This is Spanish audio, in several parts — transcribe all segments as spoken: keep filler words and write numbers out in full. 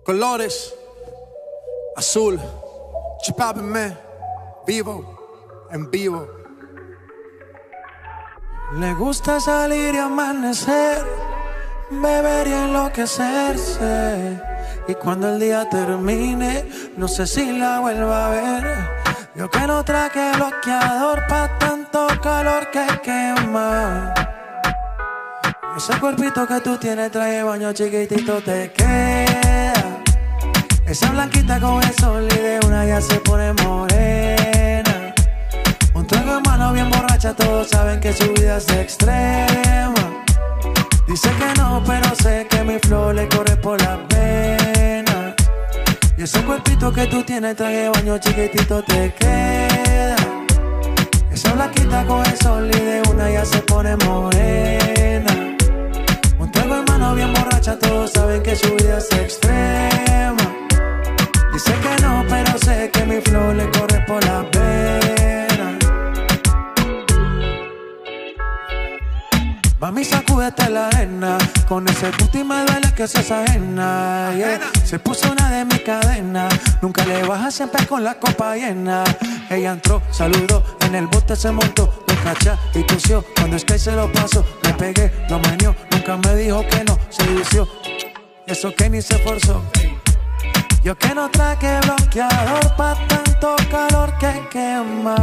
Colores, azul, chipápenme, vivo, en vivo. Le gusta salir y amanecer, beber y enloquecerse. Y cuando el día termine, no sé si la vuelva a ver. Yo que no traje bloqueador pa' tanto calor que quema. Ese cuerpito que tú tienes trae baño chiquitito te queda. Esa blanquita con el sol y de una ya se pone morena. Un trago en mano bien borracha, todos saben que su vida es extrema. Dice que no, pero sé que mi flow le corre por las venas. Y ese cuerpito que tú tienes trae baño chiquitito te queda. Esa blanquita con el sol y de una ya se pone morena. Un trago en mano bien borracha, todos saben que su vida es extrema. Dice que no, pero sé que mi flow le corre por las venas. Mami, sacúdete la arena, con ese puti me duele que seas ajena, yeah. Se puso una de mis cadenas, nunca le baja siempre con la copa llena. Ella entró, saludó, en el bote se montó, me cacha y tosió. Cuando es que se lo pasó, le pegué, lo meneó, nunca me dijo que no, se vició. Eso que ni se forzó. Yo que no traje bloqueador pa' tanto calor que quema.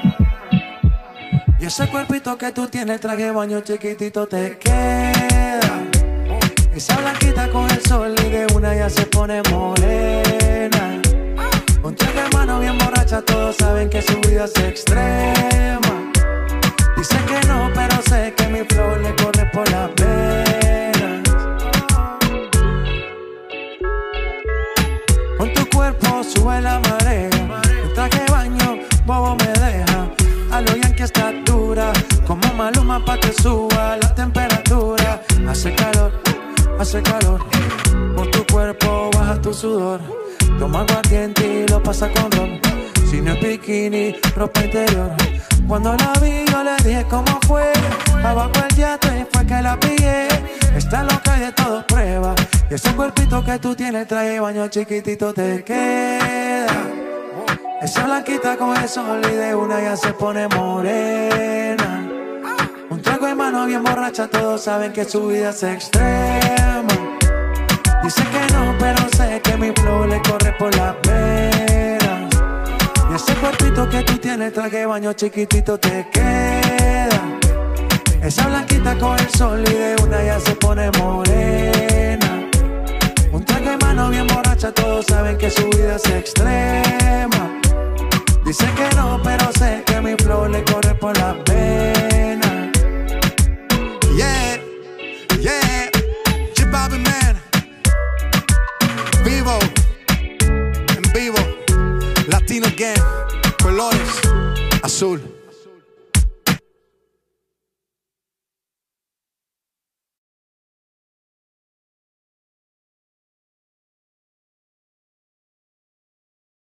Y ese cuerpito que tú tienes traje baño chiquitito te queda. Esa blanquita con el sol y de una ya se pone morena. Un trago de mano bien borracha, todos saben que su vida es extrema. Dice que no, pero sé que mi flow le corre por las venas. Con tu cuerpo sube la marea. Un traje de baño, bobo me deja. A lo Yankee está dura, como Maluma pa' que suba la temperatura. Hace calor, hace calor. Por tu cuerpo baja tu sudor. Toma aguardiente y lo pasa con ron. Si no es bikini, ropa interior. Cuando la vi yo le dije cómo fue. Abajo el yate y fue que la pillé. Está loca y de todo prueba. Y ese cuerpito que tú tienes trae baño chiquitito te queda. Esa blanquita con el sol y de una ya se pone morena. Un trago en mano bien borracha, todos saben que su vida es extrema. Dice que no, pero sé que mi flow le corre por las venas. Y ese cuerpito que tú tienes traje baño chiquitito te queda. Esa blanquita con el sol y de una ya se pone morena. Un trago en mano bien borracha, todos saben que su vida es extrema. Dice que no, pero sé que mi flow le corre por las venas. Yeah, yeah, chipápenme, vivo, en vivo, Latino Gang, colores, azul.